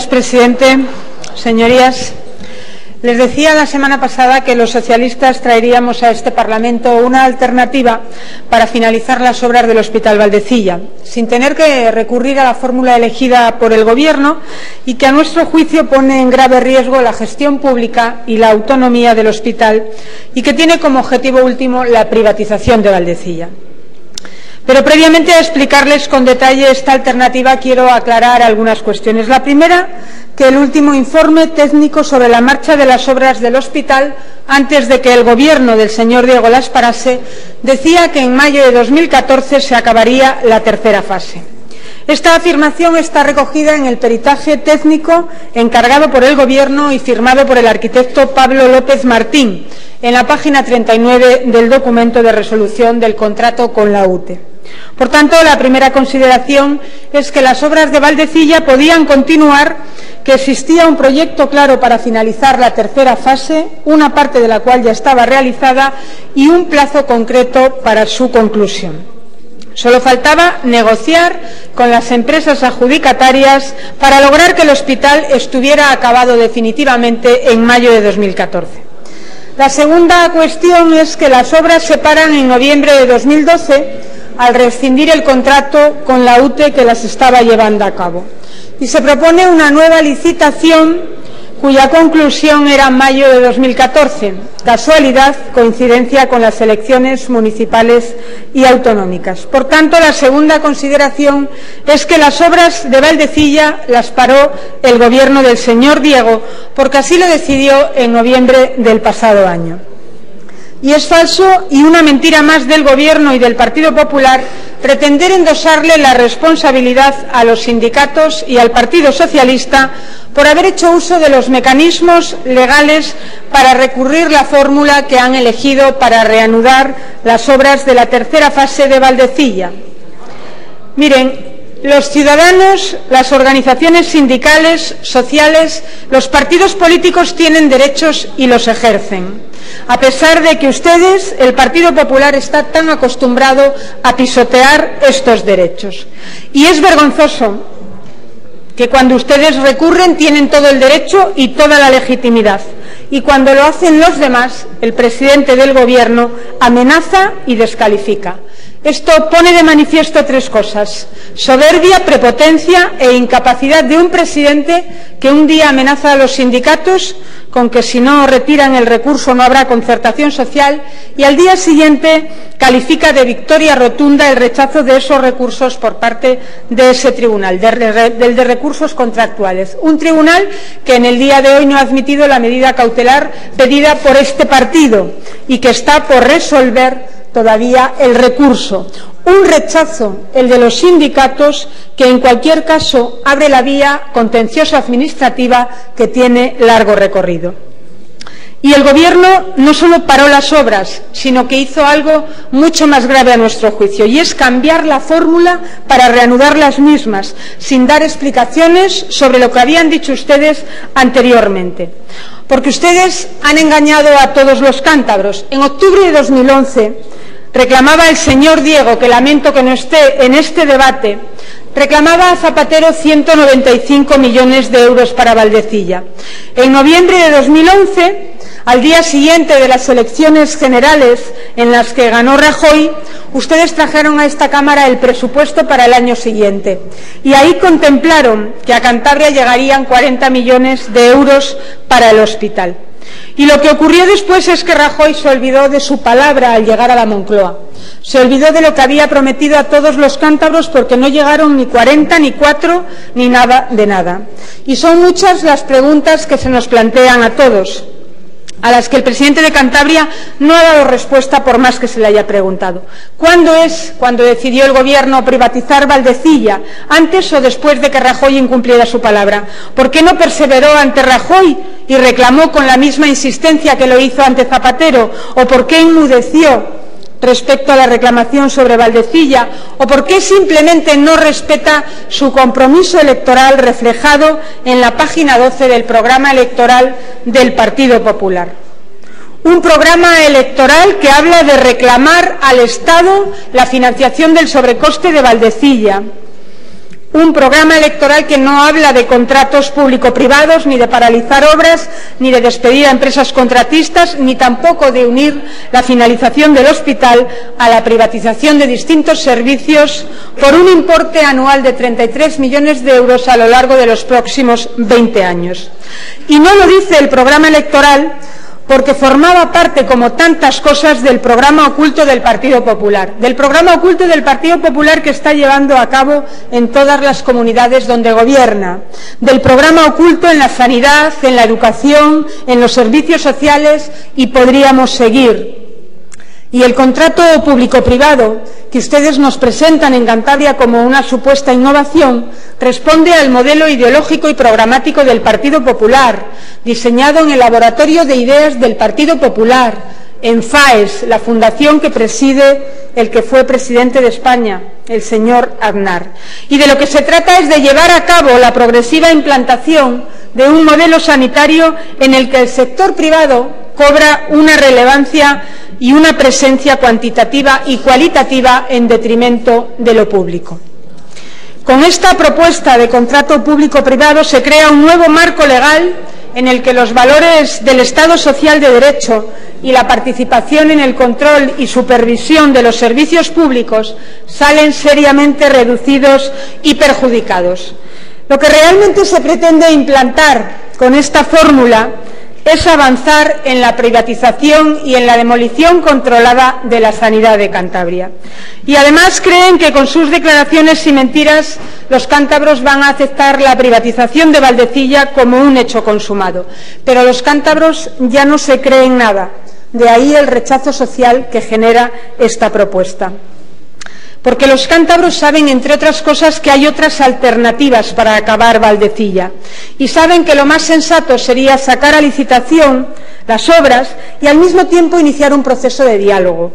presidente. Señorías, les decía la semana pasada que los socialistas traeríamos a este Parlamento una alternativa para finalizar las obras del Hospital Valdecilla, sin tener que recurrir a la fórmula elegida por el Gobierno y que, a nuestro juicio, pone en grave riesgo la gestión pública y la autonomía del hospital y que tiene como objetivo último la privatización de Valdecilla. Pero previamente a explicarles con detalle esta alternativa, quiero aclarar algunas cuestiones. La primera, que el último informe técnico sobre la marcha de las obras del hospital, antes de que el Gobierno del señor Diego las parase, decía que en mayo de 2014 se acabaría la tercera fase. Esta afirmación está recogida en el peritaje técnico encargado por el Gobierno y firmado por el arquitecto Pablo López Martín, en la página 39 del documento de resolución del contrato con la UTE. Por tanto, la primera consideración es que las obras de Valdecilla podían continuar, que existía un proyecto claro para finalizar la tercera fase, una parte de la cual ya estaba realizada, y un plazo concreto para su conclusión. Solo faltaba negociar con las empresas adjudicatarias para lograr que el hospital estuviera acabado definitivamente en mayo de 2014. La segunda cuestión es que las obras se paran en noviembre de 2012 al rescindir el contrato con la UTE que las estaba llevando a cabo. Y se propone una nueva licitación cuya conclusión era mayo de 2014. Casualidad, coincidencia con las elecciones municipales y autonómicas. Por tanto, la segunda consideración es que las obras de Valdecilla las paró el Gobierno del señor Diego, porque así lo decidió en noviembre del pasado año. Y es falso y una mentira más del Gobierno y del Partido Popular pretender endosarle la responsabilidad a los sindicatos y al Partido Socialista por haber hecho uso de los mecanismos legales para recurrir la fórmula que han elegido para reanudar las obras de la tercera fase de Valdecilla. Miren, los ciudadanos, las organizaciones sindicales, sociales, los partidos políticos tienen derechos y los ejercen, a pesar de que ustedes, el Partido Popular, está tan acostumbrado a pisotear estos derechos. Y es vergonzoso que cuando ustedes recurren tienen todo el derecho y toda la legitimidad, y cuando lo hacen los demás, el presidente del Gobierno amenaza y descalifica. Esto pone de manifiesto tres cosas: soberbia, prepotencia e incapacidad de un presidente que un día amenaza a los sindicatos con que si no retiran el recurso no habrá concertación social, y al día siguiente califica de victoria rotunda el rechazo de esos recursos por parte de ese tribunal, del de recursos contractuales. Un tribunal que en el día de hoy no ha admitido la medida cautelar pedida por este partido y que está por resolver todavía el recurso. Un rechazo, el de los sindicatos, que en cualquier caso abre la vía contenciosa administrativa que tiene largo recorrido. Y el Gobierno no solo paró las obras, sino que hizo algo mucho más grave a nuestro juicio, y es cambiar la fórmula para reanudar las mismas, sin dar explicaciones sobre lo que habían dicho ustedes anteriormente. Porque ustedes han engañado a todos los cántabros. En octubre de 2011 reclamaba el señor Diego, que lamento que no esté en este debate, reclamaba a Zapatero 195 millones de euros para Valdecilla. En noviembre de 2011, al día siguiente de las elecciones generales en las que ganó Rajoy, ustedes trajeron a esta Cámara el presupuesto para el año siguiente y ahí contemplaron que a Cantabria llegarían 40 millones de euros para el hospital. Y lo que ocurrió después es que Rajoy se olvidó de su palabra al llegar a la Moncloa. Se olvidó de lo que había prometido a todos los cántabros, porque no llegaron ni 40, ni 4, ni nada de nada. Y son muchas las preguntas que se nos plantean a todos, a las que el presidente de Cantabria no ha dado respuesta por más que se le haya preguntado. ¿Cuándo es cuando decidió el Gobierno privatizar Valdecilla? ¿Antes o después de que Rajoy incumpliera su palabra? ¿Por qué no perseveró ante Rajoy y reclamó con la misma insistencia que lo hizo ante Zapatero? ¿O por qué enmudeció respecto a la reclamación sobre Valdecilla? ¿O por qué simplemente no respeta su compromiso electoral reflejado en la página 12 del programa electoral del Partido Popular? Un programa electoral que habla de reclamar al Estado la financiación del sobrecoste de Valdecilla, un programa electoral que no habla de contratos público-privados, ni de paralizar obras, ni de despedir a empresas contratistas, ni tampoco de unir la finalización del hospital a la privatización de distintos servicios por un importe anual de 33 millones de euros a lo largo de los próximos 20 años. Y no lo dice el programa electoral porque formaba parte, como tantas cosas, del programa oculto del Partido Popular, que está llevando a cabo en todas las comunidades donde gobierna, del programa oculto en la sanidad, en la educación, en los servicios sociales, y podríamos seguir. Y el contrato público-privado que ustedes nos presentan en Cantabria como una supuesta innovación responde al modelo ideológico y programático del Partido Popular, diseñado en el laboratorio de ideas del Partido Popular, en FAES, la fundación que preside el que fue presidente de España, el señor Aznar. Y de lo que se trata es de llevar a cabo la progresiva implantación de un modelo sanitario en el que el sector privado cobra una relevancia y una presencia cuantitativa y cualitativa en detrimento de lo público. Con esta propuesta de contrato público-privado se crea un nuevo marco legal en el que los valores del Estado social de derecho y la participación en el control y supervisión de los servicios públicos salen seriamente reducidos y perjudicados. Lo que realmente se pretende implantar con esta fórmula es avanzar en la privatización y en la demolición controlada de la sanidad de Cantabria. Y además creen que con sus declaraciones y mentiras los cántabros van a aceptar la privatización de Valdecilla como un hecho consumado. Pero los cántabros ya no se creen nada. De ahí el rechazo social que genera esta propuesta. Porque los cántabros saben, entre otras cosas, que hay otras alternativas para acabar Valdecilla, y saben que lo más sensato sería sacar a licitación las obras y al mismo tiempo iniciar un proceso de diálogo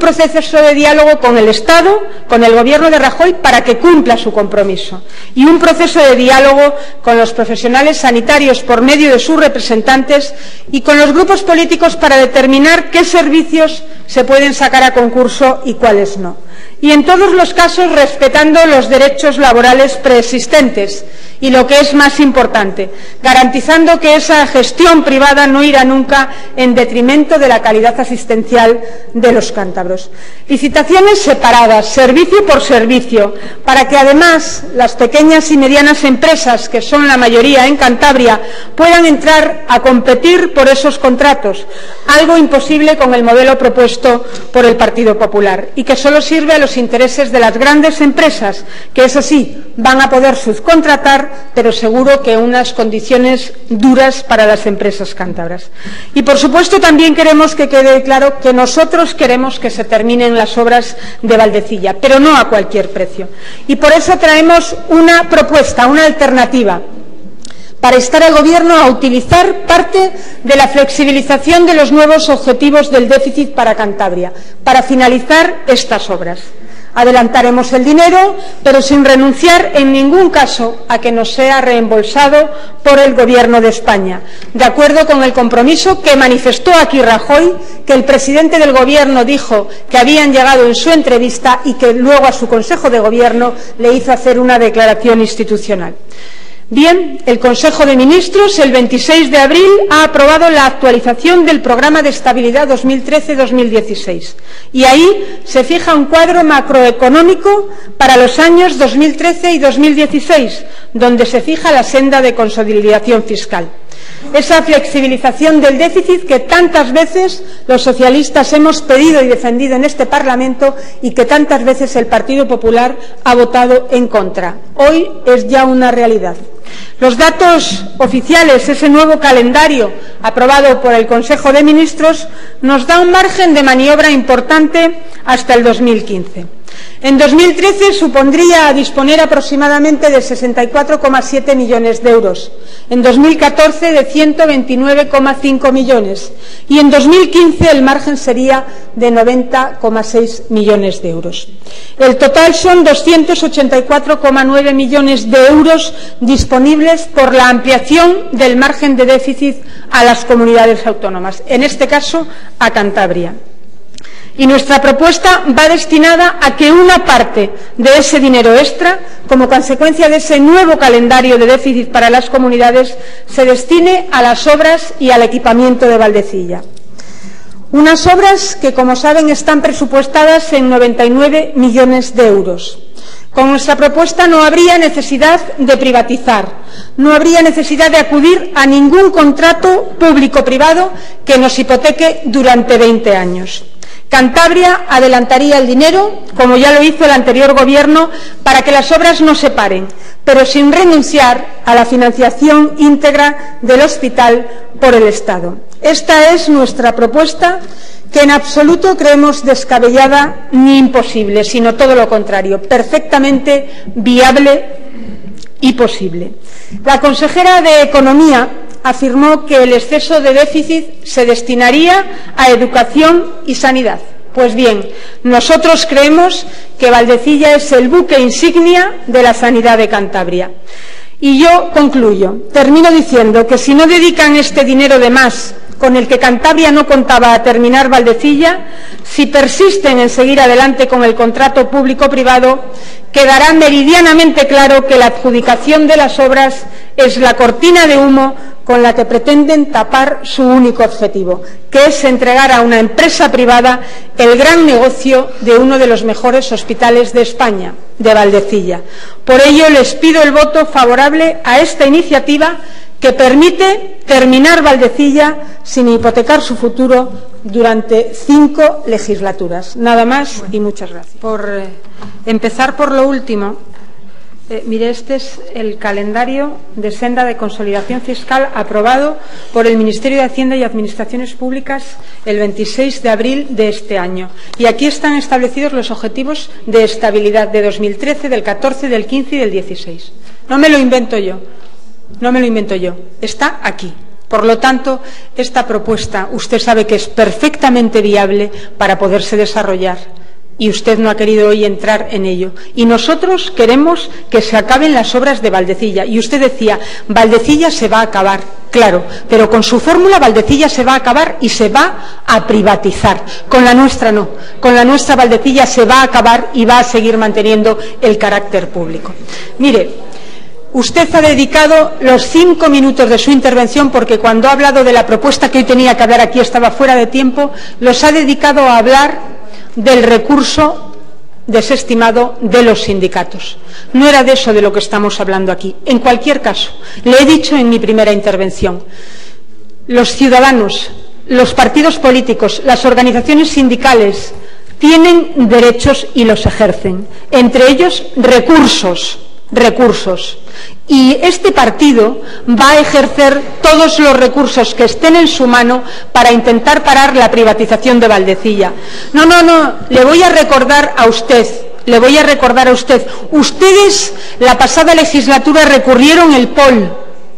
con el Estado, con el Gobierno de Rajoy, para que cumpla su compromiso, y un proceso de diálogo con los profesionales sanitarios por medio de sus representantes y con los grupos políticos para determinar qué servicios se pueden sacar a concurso y cuáles no. Y en todos los casos respetando los derechos laborales preexistentes y, lo que es más importante, garantizando que esa gestión privada no irá nunca en detrimento de la calidad asistencial de los cántabros. Licitaciones separadas, servicio por servicio, para que además las pequeñas y medianas empresas, que son la mayoría en Cantabria, puedan entrar a competir por esos contratos, algo imposible con el modelo propuesto por el Partido Popular y que solo sirve a los intereses de las grandes empresas, que eso sí, van a poder subcontratar, pero seguro que unas condiciones duras para las empresas cántabras. Y por supuesto también queremos que quede claro que nosotros queremos que se terminen las obras de Valdecilla, pero no a cualquier precio. Y por eso traemos una propuesta, una alternativa, para instar al Gobierno a utilizar parte de la flexibilización de los nuevos objetivos del déficit para Cantabria, para finalizar estas obras. Adelantaremos el dinero, pero sin renunciar en ningún caso a que nos sea reembolsado por el Gobierno de España, de acuerdo con el compromiso que manifestó aquí Rajoy, que el presidente del Gobierno dijo que habían llegado en su entrevista y que luego a su Consejo de Gobierno le hizo hacer una declaración institucional. Bien, el Consejo de Ministros el 26 de abril ha aprobado la actualización del Programa de Estabilidad 2013-2016 y ahí se fija un cuadro macroeconómico para los años 2013 y 2016, donde se fija la senda de consolidación fiscal. Esa flexibilización del déficit que tantas veces los socialistas hemos pedido y defendido en este Parlamento y que tantas veces el Partido Popular ha votado en contra. Hoy es ya una realidad. Los datos oficiales, ese nuevo calendario aprobado por el Consejo de Ministros, nos da un margen de maniobra importante hasta el 2015. En 2013 supondría disponer aproximadamente de 64,7 millones de euros, en 2014 de 129,5 millones y en 2015 el margen sería de 90,6 millones de euros. El total son 284,9 millones de euros disponibles por la ampliación del margen de déficit a las comunidades autónomas, en este caso a Cantabria. Y nuestra propuesta va destinada a que una parte de ese dinero extra, como consecuencia de ese nuevo calendario de déficit para las comunidades, se destine a las obras y al equipamiento de Valdecilla. Unas obras que, como saben, están presupuestadas en 99 millones de euros. Con nuestra propuesta no habría necesidad de privatizar, no habría necesidad de acudir a ningún contrato público-privado que nos hipoteque durante 20 años. Cantabria adelantaría el dinero, como ya lo hizo el anterior Gobierno, para que las obras no se paren, pero sin renunciar a la financiación íntegra del hospital por el Estado. Esta es nuestra propuesta, que en absoluto creemos descabellada ni imposible, sino todo lo contrario, perfectamente viable y posible. La consejera de Economía afirmó que el exceso de déficit se destinaría a educación y sanidad. Pues bien, nosotros creemos que Valdecilla es el buque insignia de la sanidad de Cantabria. Y yo concluyo, termino diciendo que si no dedican este dinero de más, con el que Cantabria no contaba, a terminar Valdecilla, si persisten en seguir adelante con el contrato público-privado, quedará meridianamente claro que la adjudicación de las obras es la cortina de humo con la que pretenden tapar su único objetivo, que es entregar a una empresa privada el gran negocio de uno de los mejores hospitales de España, de Valdecilla. Por ello, les pido el voto favorable a esta iniciativa que permite terminar Valdecilla sin hipotecar su futuro durante 5 legislaturas. Nada más y muchas gracias. Por empezar por lo último, mire, este es el calendario de senda de consolidación fiscal aprobado por el Ministerio de Hacienda y Administraciones Públicas el 26 de abril de este año. Y aquí están establecidos los objetivos de estabilidad de 2013, del 14, del 15 y del 16. No me lo invento yo. No me lo invento yo, está aquí. Por lo tanto, esta propuesta usted sabe que es perfectamente viable para poderse desarrollar y usted no ha querido hoy entrar en ello. Y nosotros queremos que se acaben las obras de Valdecilla. Y usted decía, Valdecilla se va a acabar, claro, pero con su fórmula Valdecilla se va a acabar y se va a privatizar. Con la nuestra no, con la nuestra Valdecilla se va a acabar y va a seguir manteniendo el carácter público. Mire, usted ha dedicado los 5 minutos de su intervención, porque cuando ha hablado de la propuesta que hoy tenía que hablar aquí estaba fuera de tiempo, los ha dedicado a hablar del recurso desestimado de los sindicatos. No era de eso de lo que estamos hablando aquí. En cualquier caso, le he dicho en mi primera intervención, los ciudadanos, los partidos políticos, las organizaciones sindicales tienen derechos y los ejercen, entre ellos recursos. Y este partido va a ejercer todos los recursos que estén en su mano para intentar parar la privatización de Valdecilla. No, le voy a recordar a usted. Ustedes la pasada legislatura recurrieron el POL,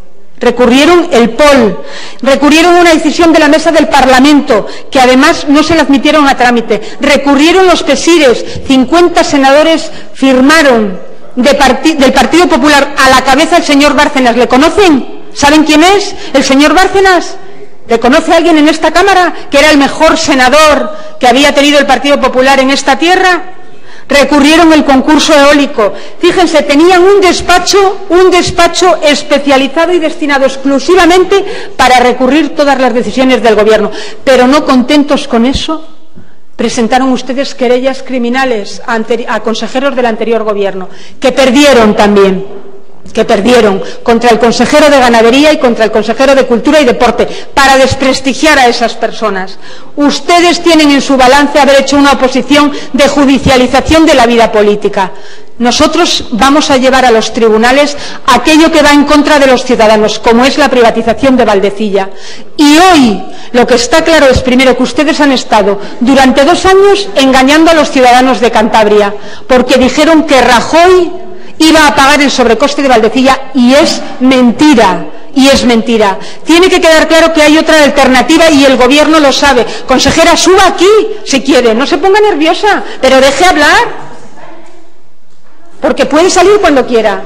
recurrieron una decisión de la mesa del Parlamento, que además no se la admitieron a trámite, recurrieron los PESIRES, 50 senadores firmaron del Partido Popular, a la cabeza el señor Bárcenas. ¿Le conocen? ¿Saben quién es el señor Bárcenas? ¿Le conoce alguien en esta Cámara que era el mejor senador que había tenido el Partido Popular en esta tierra? Recurrieron el concurso eólico. Fíjense, tenían un despacho especializado y destinado exclusivamente para recurrir todas las decisiones del Gobierno. Pero no contentos con eso, presentaron ustedes querellas criminales a consejeros del anterior Gobierno, que perdieron también, contra el consejero de Ganadería y contra el consejero de Cultura y Deporte, para desprestigiar a esas personas. Ustedes tienen en su balance haber hecho una oposición de judicialización de la vida política. Nosotros vamos a llevar a los tribunales aquello que va en contra de los ciudadanos, como es la privatización de Valdecilla. Y hoy lo que está claro es, primero, que ustedes han estado durante 2 años engañando a los ciudadanos de Cantabria, porque dijeron que Rajoy iba a pagar el sobrecoste de Valdecilla, y es mentira. Tiene que quedar claro que hay otra alternativa y el Gobierno lo sabe. Consejera, suba aquí si quiere, no se ponga nerviosa, pero deje hablar. Porque puede salir cuando quiera.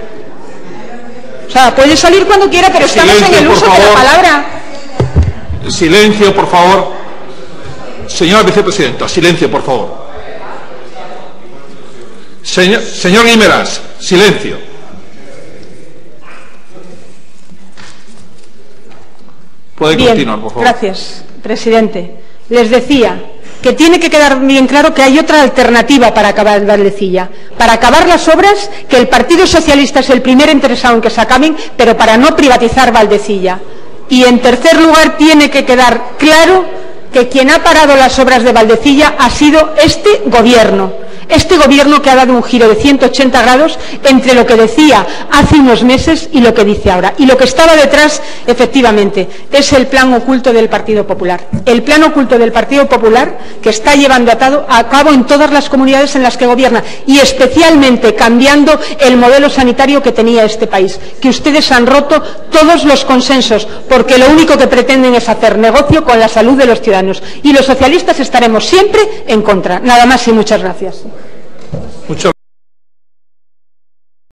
Pero estamos en el uso de la palabra. Silencio, por favor. Señora vicepresidenta, silencio, por favor. Señor Guimerás, silencio. Puede continuar, por favor. Gracias, presidente. Les decía que tiene que quedar bien claro que hay otra alternativa para acabar Valdecilla. Para acabar las obras, que el Partido Socialista es el primer interesado en que se acaben, pero para no privatizar Valdecilla. Y, en tercer lugar, tiene que quedar claro que quien ha parado las obras de Valdecilla ha sido este Gobierno. Este Gobierno que ha dado un giro de 180 grados entre lo que decía hace unos meses y lo que dice ahora. Y lo que estaba detrás, efectivamente, es el plan oculto del Partido Popular. El plan oculto del Partido Popular que está llevando a cabo en todas las comunidades en las que gobierna y especialmente cambiando el modelo sanitario que tenía este país. Que ustedes han roto todos los consensos porque lo único que pretenden es hacer negocio con la salud de los ciudadanos. Y los socialistas estaremos siempre en contra. Nada más y muchas gracias. Muchas